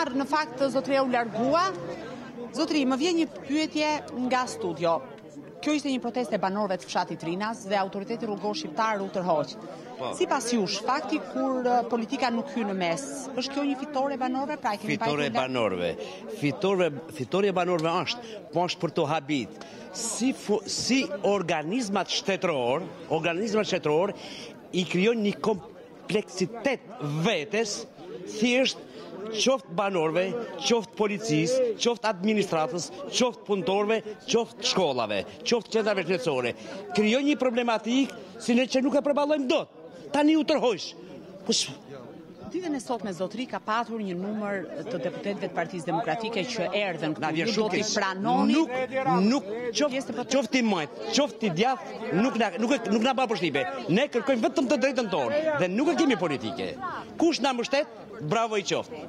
Atëherë, në fakt, zotëria u largua. Zotëri, më vjen një pyetje nga studio. Kjo ishte një protestë e banorëve të fshatit Rinas dhe autoriteti rrugor shqiptar u tërhoq. Sipas jush, fakti kur politika nuk hyn në mes, është kjo një fitore e banorëve? Pra, fitore e banorëve. Fitore e banorëve është, po është për të habit. Si organizmat shtetëror i krijojnë një kompleksitet vetes, thjesht qoftë banorëve, qoftë policisë, qoftë administratës, qoftë punëtorëve, qoftë shkollave, qoftë qendrave shëndetësore. Krijojnë një problematikë si ne që nuk e përballojmë dot. Tani u tërhoq. Ditën e sotme zotëri ka patur një numër të deputetëve të Partisë Demokratike që erdhën këtu. Ju do t'i pranoni? Nuk qoftë i majt, qoftë i djathtë, nuk na bën përshtypje. Ne kërkojmë vetëm të drejtën tonë dhe nuk e kemi politike. Kush na mbështet, bravo i qoftë.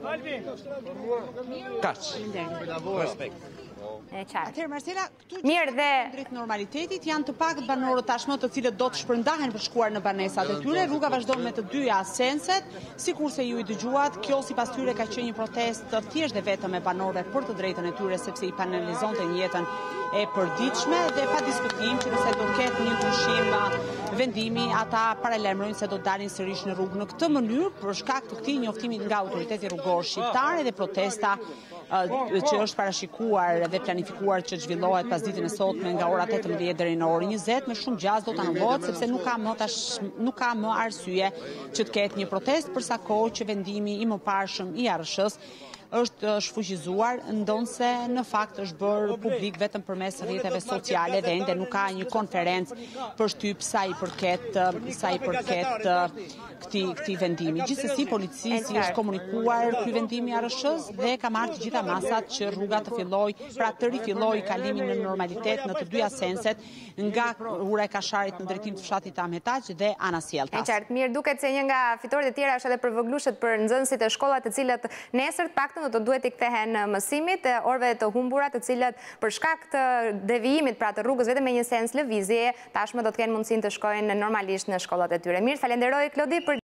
Kaq. Respekt. Atëherë Marcela, këtu drejt normalitetit janë të pakët banorët tashmë të cilët do të shpërndahen për shkuar në banesat e tyre. Rruga vazhdon me të dyja senset, sikurse ju i dëgjuat, kjo sipas tyre ka qenë një protestë thjesht dhe vetëm e banorëve për të drejtën e tyre sepse i penalizonte jetën e përditshme dhe pa diskutim që nëse do ketë një ndryshim vendimi, ata paralajmërojnë se do të dalin sërish në rrugë. Në këtë mënyrë, për shkak të këtij njoftimi nga autoriteti rrugor shqiptar dhe protesta që është parashikuar dhe planifikuar që zhvillohet pas ditën e sotme nga ora 18 deri në orën 20 me shumë gjaz do të anullohet sepse nuk ka më arsye që të ketë një protestë përsa kohë që vendimi i mëparshëm i ARSH-s është shfuqizuar, ndonse në fakt është bërë publik vetëm përmes rrjeteve sociale dhe ende nuk ka një konferencë për shtyp sa i përket këtij vendimi. Gjithsesi policisë është komunikuar ky vendimi i ARSH-s dhe ka marrë të gjitha masat që rruga të rifillojë kalimin në normalitet në të dyja senset nga ura e Kasharit në drejtim të fshatit Ahmet dhe Ana Sjelltas. Qartë, mirë, duket se një nga fitoret e tjera është edhe për voglushët për nxënësit e shkollat të cilët nesër të paktën do të duhet i kthehen mësimit, orëve të humbura të cilët për shkak të devijimit pra të rrugës vetëm me një sens lëvizje, tashmë do të kenë mundësinë të shkojnë normalisht në shkollat e tyre. Mirë, falenderoj Klodi për